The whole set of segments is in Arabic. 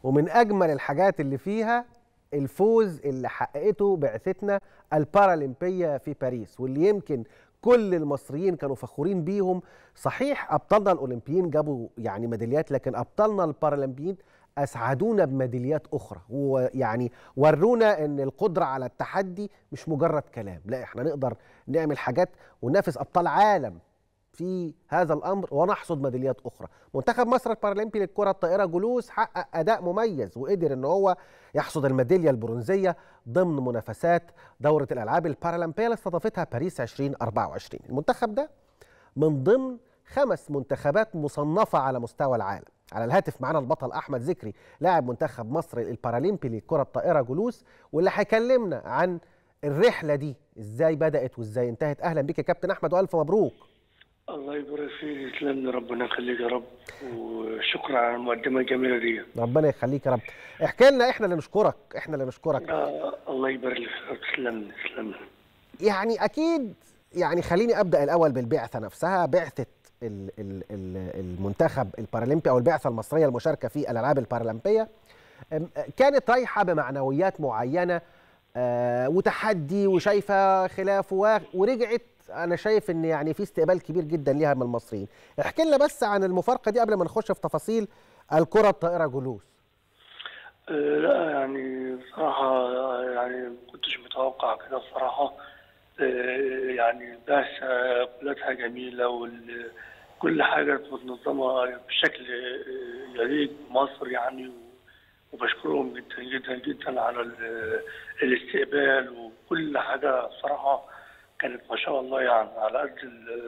ومن أجمل الحاجات اللي فيها الفوز اللي حققته بعثتنا البارالمبية في باريس، واللي يمكن كل المصريين كانوا فخورين بيهم. صحيح أبطالنا الأولمبيين جابوا يعني ميداليات، لكن أبطالنا البارالمبيين أسعدونا بميداليات أخرى، ويعني ورونا إن القدرة على التحدي مش مجرد كلام، لا إحنا نقدر نعمل حاجات وننافس أبطال عالم في هذا الأمر ونحصد ميداليات أخرى. منتخب مصر البارالمبي للكرة الطائرة جلوس حقق أداء مميز وقدر إن هو يحصد الميدالية البرونزية ضمن منافسات دورة الألعاب البارالمبية اللي استضافتها باريس 2024. المنتخب ده من ضمن 5 منتخبات مصنفة على مستوى العالم. على الهاتف معنا البطل أحمد ذكري لاعب منتخب مصر البارالمبي للكرة الطائرة جلوس، واللي هيكلمنا عن الرحلة دي ازاي بدأت وازاي انتهت. أهلا بك يا كابتن أحمد وألف مبروك. الله يبارك فيك، يسلمني، ربنا يخليك يا رب، وشكرا على المقدمه الجميله دي. ربنا يخليك يا رب. احكي لنا، احنا اللي نشكرك، احنا اللي نشكرك. الله يبارك لك، تسلمني تسلمني. يعني اكيد، يعني خليني ابدا الاول بالبعثه نفسها. بعثه المنتخب البارالمبي او البعثه المصريه المشاركه في الالعاب البارالمبيه كانت رايحه بمعنويات معينه وتحدي وشايفه خلافه، ورجعت انا شايف ان يعني في استقبال كبير جدا ليها من المصريين. احكي لنا بس عن المفارقه دي قبل ما نخش في تفاصيل الكره الطائره جلوس. لا يعني بصراحه يعني ما كنتش متوقع كده بصراحه. يعني بعثه كلها جميله وكل حاجه متنظمه بشكل يليق بمصر يعني، وبشكرهم جدا جدا جدا على الاستقبال وكل حاجه. بصراحه كانت ما شاء الله يعني على قد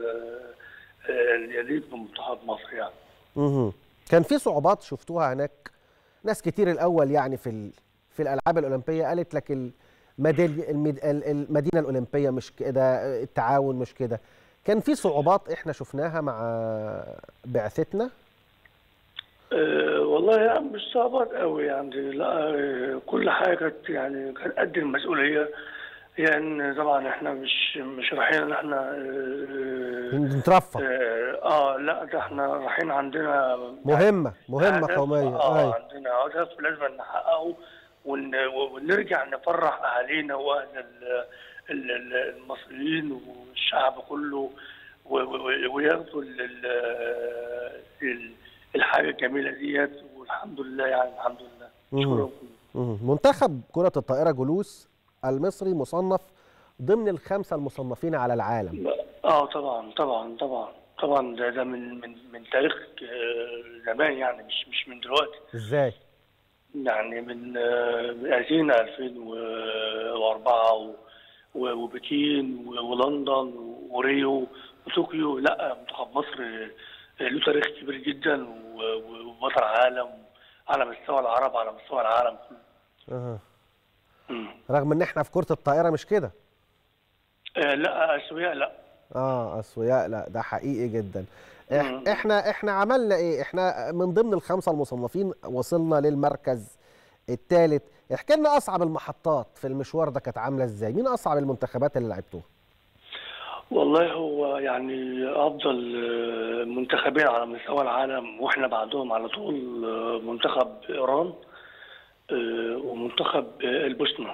اليليق بمنتخب مصر يعني. كان في صعوبات شفتوها هناك؟ ناس كتير الاول يعني في الالعاب الاولمبيه قالت لك المدينه الاولمبيه مش كده، التعاون مش كده. كان في صعوبات احنا شفناها مع بعثتنا؟ والله يعني مش صعوبات قوي يعني، لا كل حاجه كانت يعني كان قد المسؤوليه يعني. طبعا احنا مش رايحين ان احنا نترفه. لا ده احنا رايحين عندنا مهمه قوميه. عندنا هدف لازم نحققه ونرجع نفرح اهالينا واهل المصريين والشعب كله، وياخدوا الحاجه الجميله ديت، والحمد لله يعني الحمد لله. شكرا. منتخب كرة الطائرة جلوس المصري مصنف ضمن ال5 المصنفين على العالم. طبعا طبعا طبعا طبعا. ده من تاريخ زمان يعني، مش من دلوقتي. ازاي؟ يعني من اثينا 2004 وبكين ولندن وريو وطوكيو. لا منتخب مصر له تاريخ كبير جدا وبطل عالم على مستوى العرب، على مستوى العالم كله. رغم ان احنا في كرة الطائرة مش كده. لا اسوياء لا. اسوياء لا، ده حقيقي جدا. احنا عملنا ايه؟ احنا من ضمن ال5 المصنفين وصلنا للمركز الثالث. احكي لنا اصعب المحطات في المشوار ده كانت عامله ازاي؟ مين اصعب المنتخبات اللي لعبتوها؟ والله هو يعني افضل منتخبين على مستوى العالم واحنا بعدهم على طول منتخب ايران ومنتخب البوسنه.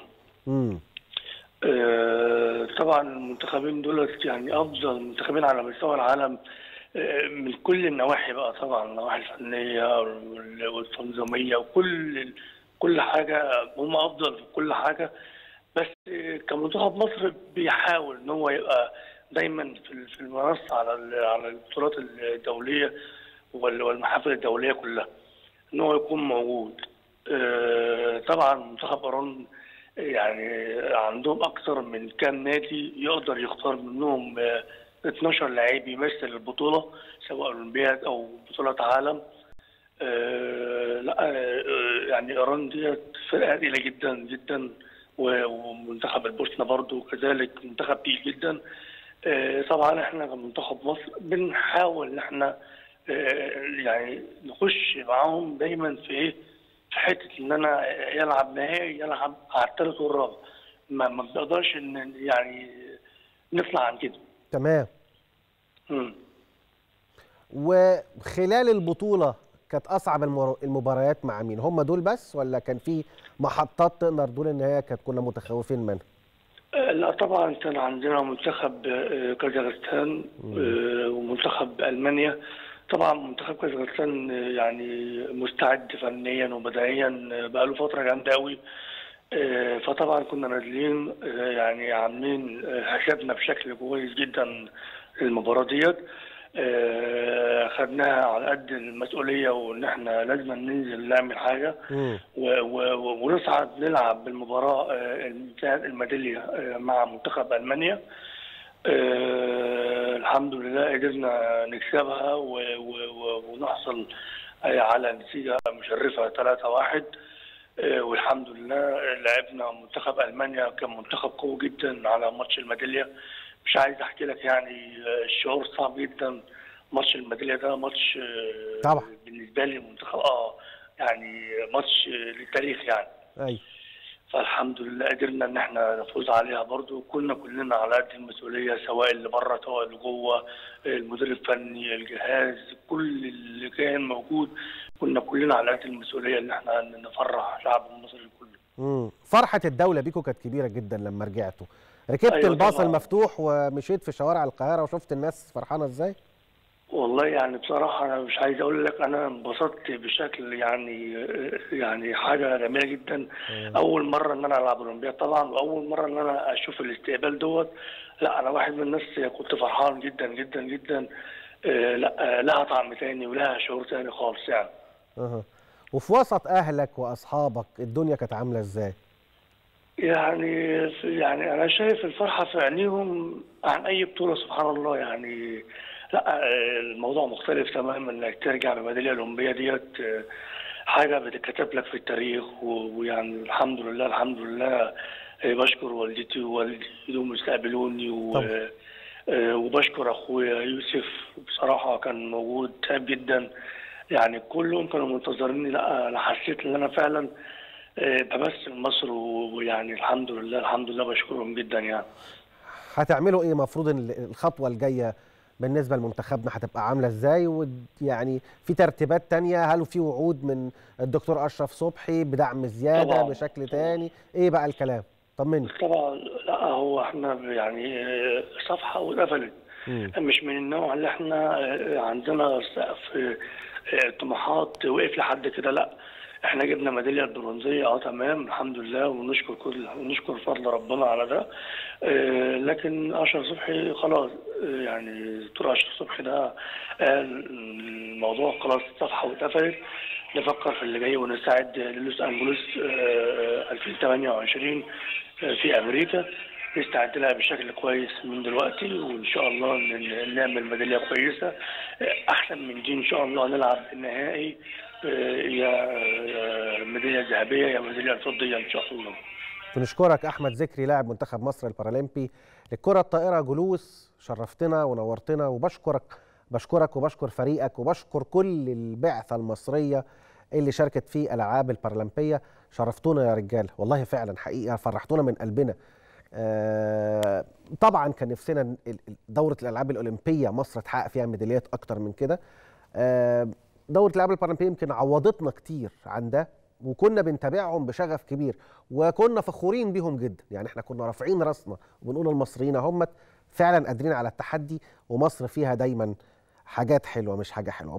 طبعا المنتخبين دولت يعني افضل منتخبين على مستوى العالم من كل النواحي بقى، طبعا النواحي الفنيه والتنظيميه وكل حاجه، هم افضل في كل حاجه. بس كمنتخب مصر بيحاول ان هو يبقى دايما في المنصه على البطولات الدوليه والمحافل الدوليه كلها، ان هو يكون موجود. طبعا منتخب ايران يعني عندهم اكثر من كام نادي يقدر يختار منهم 12 لعيب يمثل البطوله، سواء اولمبياد او بطولات عالم. لا يعني ايران ديت فرقه تقيله جدا جدا، ومنتخب البوسنه برضو كذلك منتخب تقيل جدا. طبعا احنا كمنتخب مصر بنحاول ان احنا يعني نخش معاهم دايما في ايه، في حته ان انا يلعب نهائي، يلعب على الثالث والرابع. ما بنقدرش ان يعني نطلع عن كده. تمام. وخلال البطوله كانت اصعب المباريات مع مين؟ هم دول بس ولا كان في محطات تقدر تقول ان هي كنا متخوفين منها؟ لا طبعا كان عندنا منتخب كازاخستان ومنتخب المانيا. طبعا منتخب كازاخستان يعني مستعد فنيا وبدنيا بقاله فتره جامده قوي. فطبعا كنا نازلين يعني عاملين حسابنا بشكل كويس جدا المباراه ديت. خدناها على قد المسؤوليه وان احنا لازم ننزل نعمل حاجه ونصعد نلعب بالمباراه بتاعت الميداليه مع منتخب المانيا. الحمد لله قدرنا نكسبها ونحصل على نتيجه مشرفه 3-1. والحمد لله لعبنا منتخب المانيا كان منتخب قوي جدا على ماتش الميداليه. مش عايز احكي لك يعني الشعور صعب جدا. ماتش الميداليه ده ماتش طبعا بالنسبه لي المنتخب يعني ماتش للتاريخ يعني. ايوه. فالحمد لله قدرنا ان احنا نفوز عليها برضو. كنا كلنا على قد المسؤوليه سواء اللي بره سواء اللي جوه، المدير الفني، الجهاز، كل اللي كان موجود كنا كلنا على قد المسؤوليه ان احنا نفرح الشعب المصري كله. فرحه الدوله بيكم كانت كبيره جدا لما رجعتوا. ركبت أيوة الباص المفتوح ومشيت في شوارع القاهره وشفت الناس فرحانه ازاي؟ والله يعني بصراحه انا مش عايز اقول لك انا انبسطت بشكل يعني حاجه جميله جدا. اول مره ان انا العب اولمبياد طبعا واول مره ان انا اشوف الاستقبال دوت. لا انا واحد من الناس كنت فرحان جدا جدا جدا. لا لها طعم تاني ولها شعور تاني خالص يعني. وفي وسط اهلك واصحابك الدنيا كانت عامله ازاي؟ يعني انا شايف الفرحه في عينيهم عن اي بطوله سبحان الله يعني. لا الموضوع مختلف تماما انك ترجع بميداليه اولمبيه ديت حاجه بتتكتب لك في التاريخ. ويعني الحمد لله الحمد لله بشكر والدتي ووالدي دول استقبلوني وبشكر اخويا يوسف بصراحه كان موجود تعب جدا يعني. كلهم كانوا منتظريني. لا انا حسيت ان انا فعلا بمثل مصر ويعني الحمد لله الحمد لله بشكرهم جدا يعني. هتعملوا ايه؟ المفروض ان الخطوه الجايه بالنسبه لمنتخبنا هتبقى عامله ازاي؟ ويعني في ترتيبات تانية؟ هل في وعود من الدكتور اشرف صبحي بدعم زياده طبعا بشكل تاني؟ ايه بقى الكلام؟ طمني. طبعا. لا هو احنا يعني صفحه واتقفلت. مش من النوع اللي احنا عندنا سقف طموحات وقف لحد كده. لا احنا جبنا ميداليه البرونزيه تمام الحمد لله ونشكر فضل ربنا على ده. لكن اشرف صبحي خلاص يعني الدكتور اشرف صبحي ده الموضوع خلاص الصفحه واتقفلت. نفكر في اللي جاي ونستعد للوس انجلوس 2028 في امريكا. نستعد لها بشكل كويس من دلوقتي وان شاء الله نعمل ميداليه كويسه احسن من دي ان شاء الله. نلعب النهائي يا ميداليه ذهبيه يا ميداليه فضيه ان شاء الله. بنشكرك احمد ذكري لاعب منتخب مصر البارالمبي للكره الطائره جلوس. شرفتنا ونورتنا بشكرك وبشكر فريقك وبشكر كل البعثه المصريه اللي شاركت في الالعاب البارالمبيه. شرفتونا يا رجاله والله فعلا حقيقه فرحتونا من قلبنا. طبعا كان نفسنا دوره الالعاب الاولمبيه مصر تحقق فيها ميداليات اكتر من كده. دوره الالعاب البارالمبيه يمكن عوضتنا كتير عن ده وكنا بنتابعهم بشغف كبير وكنا فخورين بيهم جدا. يعني احنا كنا رافعين راسنا وبنقول المصريين هم فعلا قادرين على التحدي ومصر فيها دايما حاجات حلوه مش حاجه حلوه.